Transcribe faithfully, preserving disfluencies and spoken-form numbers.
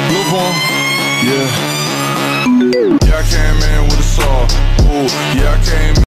Look on, yeah. Yeah, I came in with a saw. Ooh, yeah, I came